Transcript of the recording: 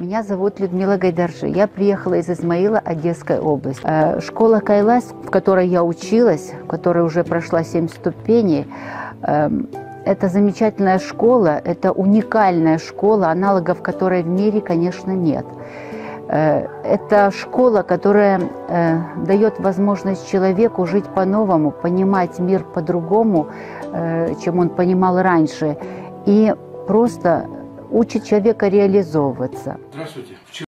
Меня зовут Людмила Гайдарши. Я приехала из Измаила, Одесской области. Школа Кайлас, в которой я училась, в которой уже прошла 7 ступеней, это замечательная школа, это уникальная школа, аналогов которой в мире, конечно, нет. Это школа, которая дает возможность человеку жить по-новому, понимать мир по-другому, чем он понимал раньше, и просто учит человека реализовываться. Здравствуйте.